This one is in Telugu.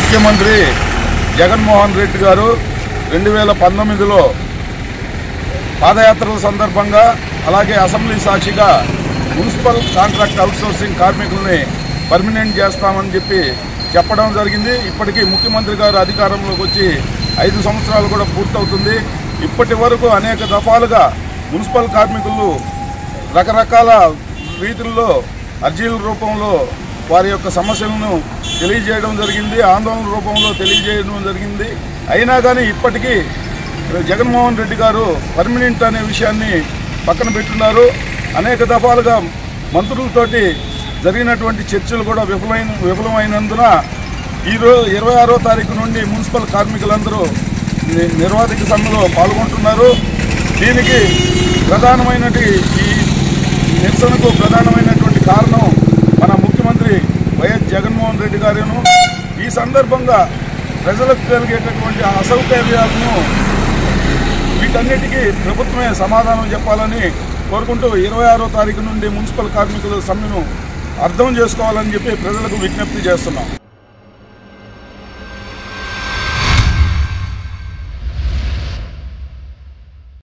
ముఖ్యమంత్రి జగన్మోహన్ రెడ్డి గారు 2019లో పాదయాత్రల సందర్భంగా అలాగే అసెంబ్లీ సాక్షిగా మున్సిపల్ కాంట్రాక్ట్ అవుట్సోర్సింగ్ కార్మికుల్ని పర్మనెంట్ చేస్తామని చెప్పడం జరిగింది. ఇప్పటికీ ముఖ్యమంత్రి గారు అధికారంలోకి వచ్చి 5 సంవత్సరాలు కూడా పూర్తవుతుంది. ఇప్పటి వరకు అనేక దఫాలుగా మున్సిపల్ కార్మికులు రకరకాల రీతుల్లో అర్జీల రూపంలో వారి యొక్క సమస్యలను తెలియజేయడం జరిగింది, ఆందోళన రూపంలో తెలియజేయడం జరిగింది. అయినా కానీ ఇప్పటికీ జగన్మోహన్ రెడ్డి గారు పర్మనెంట్ అనే విషయాన్ని పక్కన పెట్టున్నారు. అనేక దఫాలుగా మంత్రులతోటి జరిగినటువంటి చర్చలు కూడా విఫలమైనందున ఈరోజు 26వ తారీఖు నుండి మున్సిపల్ కార్మికులందరూ నిర్వాధిక సమ్మెలో పాల్గొంటున్నారు. దీనికి ఈ నిరసనకు ప్రధానమైనటువంటి కారణం మన ముఖ్యమంత్రి వైఎస్ జగన్మోహన్ రెడ్డి గారును. ఈ సందర్భంగా ప్రజలకు కలిగేటటువంటి అసౌకర్యాలను వీటన్నిటికీ ప్రభుత్వమే సమాధానం చెప్పాలని కోరుకుంటూ 26వ తారీఖు నుండి మున్సిపల్ కార్మికుల సమ్మెను అర్థం చేసుకోవాలని ప్రజలకు విజ్ఞప్తి చేస్తున్నాం.